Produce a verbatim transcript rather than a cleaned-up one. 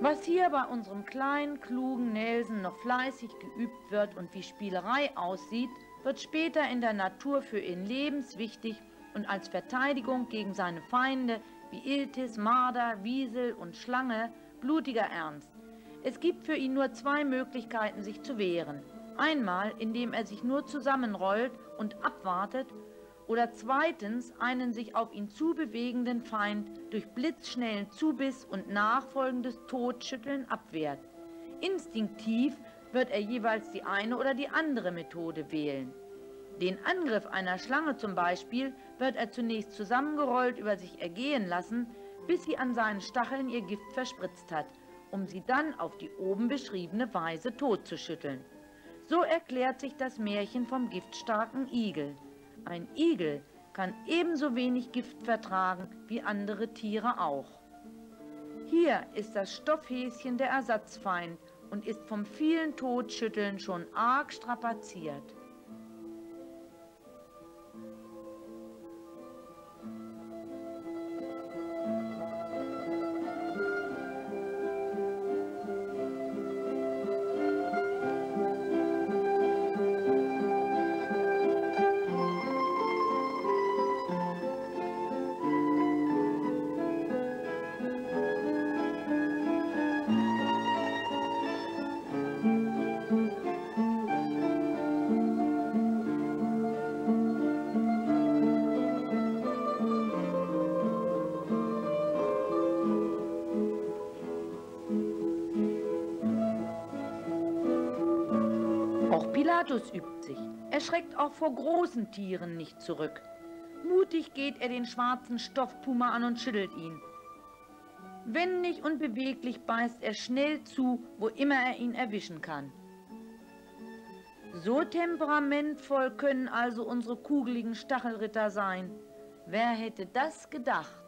Was hier bei unserem kleinen, klugen Nelson noch fleißig geübt wird und wie Spielerei aussieht, wird später in der Natur für ihn lebenswichtig und als Verteidigung gegen seine Feinde wie Iltis, Marder, Wiesel und Schlange blutiger Ernst. Es gibt für ihn nur zwei Möglichkeiten, sich zu wehren. Einmal, indem er sich nur zusammenrollt und abwartet, oder zweitens einen sich auf ihn zubewegenden Feind durch blitzschnellen Zubiss und nachfolgendes Totschütteln abwehrt. Instinktiv wird er jeweils die eine oder die andere Methode wählen. Den Angriff einer Schlange zum Beispiel wird er zunächst zusammengerollt über sich ergehen lassen, bis sie an seinen Stacheln ihr Gift verspritzt hat, um sie dann auf die oben beschriebene Weise totzuschütteln. So erklärt sich das Märchen vom giftstarken Igel. Ein Igel kann ebenso wenig Gift vertragen wie andere Tiere auch. Hier ist das Stoffhäschen der Ersatzfeind und ist vom vielen Totschütteln schon arg strapaziert. Auch Pilatus übt sich. Er schreckt auch vor großen Tieren nicht zurück. Mutig geht er den schwarzen Stoffpuma an und schüttelt ihn. Wendig und beweglich beißt er schnell zu, wo immer er ihn erwischen kann. So temperamentvoll können also unsere kugeligen Stachelritter sein. Wer hätte das gedacht?